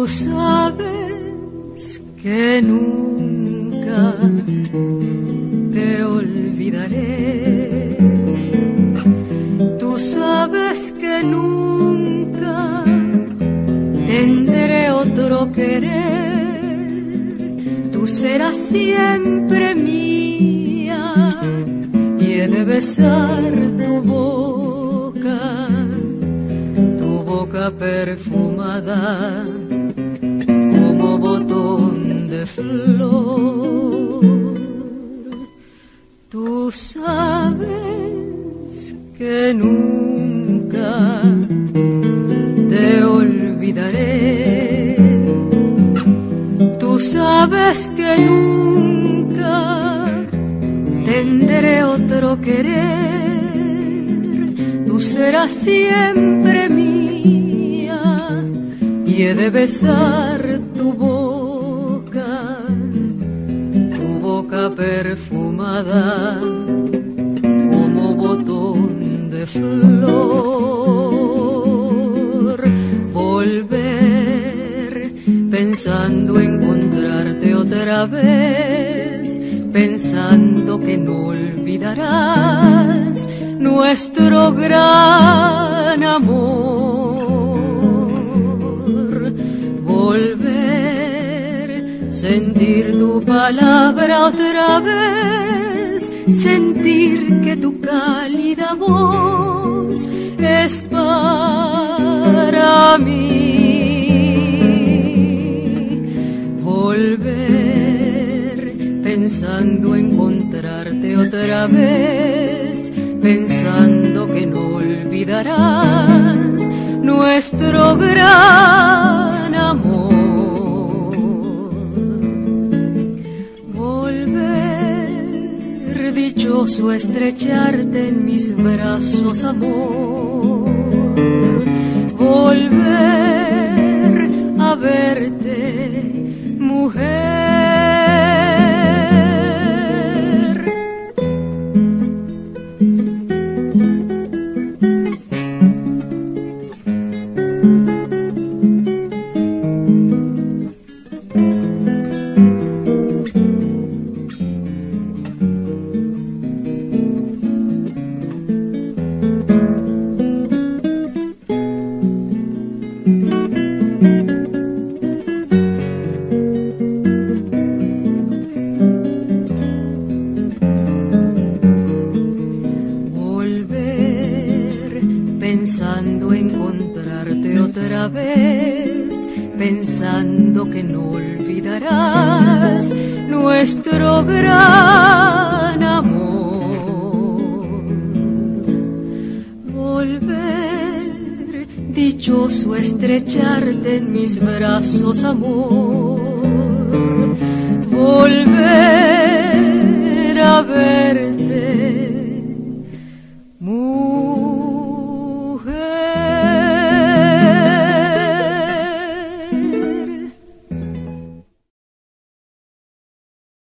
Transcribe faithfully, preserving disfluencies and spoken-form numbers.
Tú sabes que nunca te olvidaré. Tú sabes que nunca tendré otro querer. Tú serás siempre mía y he de besar tu boca, tu boca perfumada como botón de flor. Tú sabes que nunca te olvidaré. Tú sabes que nunca tendré otro querer. Tú serás siempre mía y he de besar tu boca, tu boca perfumada como botón de flor. Volver pensando encontrarte otra vez, pensando que no olvidarás nuestro gran amor. Volver, sentir tu palabra otra vez, sentir que tu cálida voz es para mí. Volver, pensando encontrarte otra vez, pensando que no olvidarás nuestro gran amor. Volver, dichoso estrecharte en mis brazos, amor. Volver a verte, mujer. Pensando encontrarte otra vez, pensando que no olvidarás nuestro gran amor. Volver, dichoso estrecharte en mis brazos, amor. Volver